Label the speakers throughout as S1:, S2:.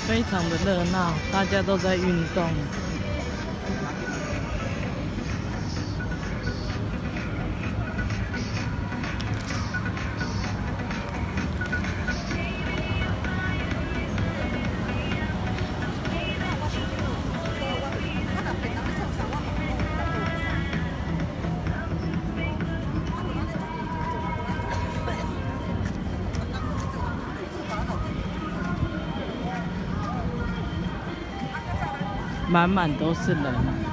S1: 非常的热闹，大家都在运动。满满都是人，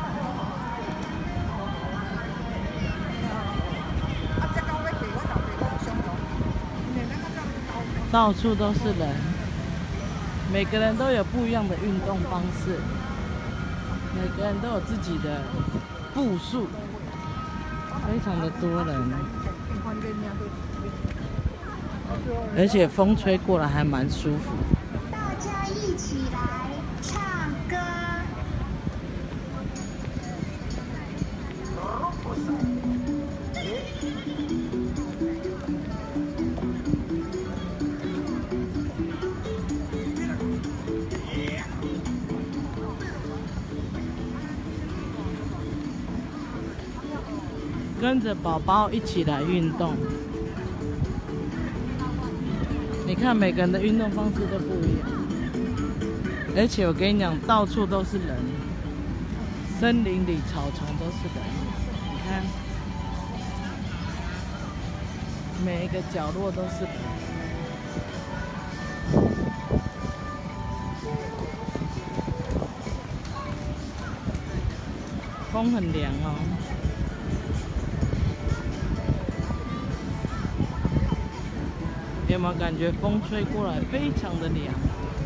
S1: 到处都是人，每个人都有不一样的运动方式，每个人都有自己的步数，非常的多人，而且风吹过来还蛮舒服。
S2: 大家一起来唱歌。
S1: 跟着宝宝一起来运动，你看每个人的运动方式都不一样，而且我跟你讲，到处都是人，森林里草丛都是人，你看每一个角落都是人。风很凉哦。有没有感觉风吹过来非常的凉？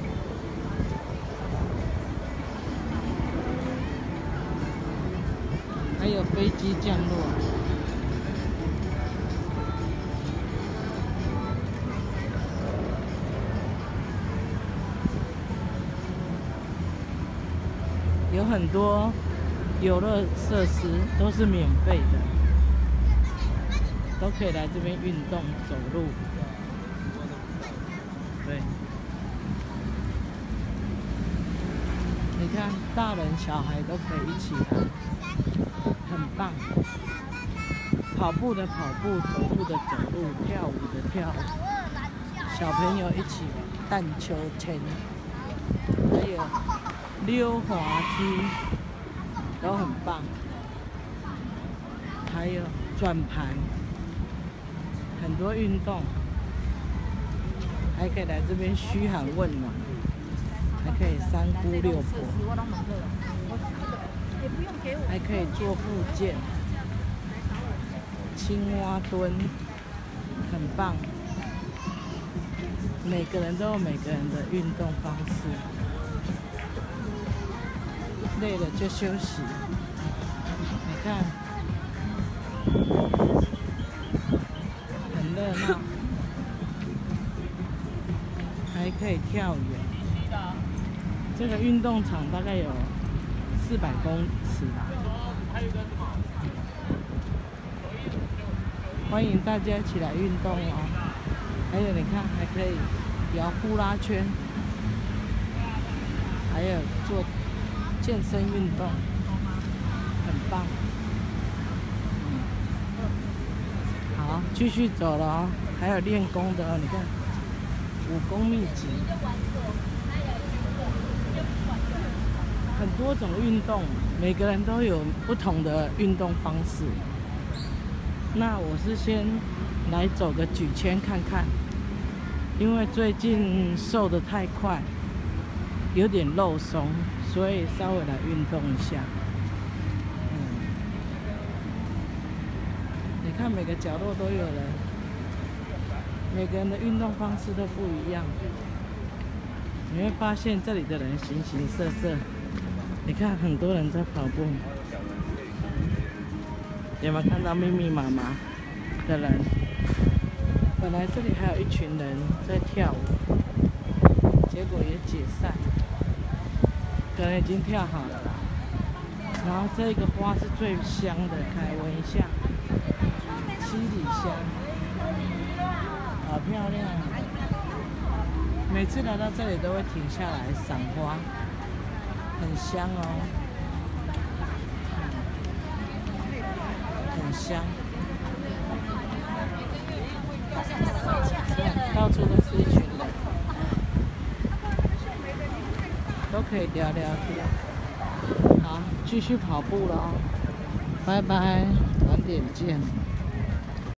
S1: 还有飞机降落，有很多游乐设施都是免费的，都可以来这边运动走路。对，你看，大人小孩都可以一起来，很棒。跑步的跑步，走路的走路，跳舞的跳舞，小朋友一起荡秋千，还有溜滑梯，都很棒。还有转盘，很多运动。还可以来这边嘘寒问暖，还可以三姑六婆，还可以做复健、青蛙蹲，很棒。每个人都有每个人的运动方式，累了就休息。你看，很热闹。还可以跳远，这个运动场大概有400公尺吧。欢迎大家一起来运动哦！还有你看，还可以摇呼啦圈，还有做健身运动，很棒。好，继续走了哦，还有练功的哦，你看。武功秘籍，很多种运动，每个人都有不同的运动方式。那我是先来走个举圈看看，因为最近瘦得太快，有点肉松，所以稍微来运动一下。你看每个角落都有人。每个人的运动方式都不一样，你会发现这里的人形形色色。你看，很多人在跑步，有没有看到密密麻麻的人？本来这里还有一群人在跳舞，结果也解散，可能已经跳好了啦。然后这个花是最香的，来闻一下，七里香。好漂亮！ 每次来到这里都会停下来赏花，很香哦，很香。到处都是一群人，都可以聊聊天。好，继续跑步了哦，拜拜，晚点见。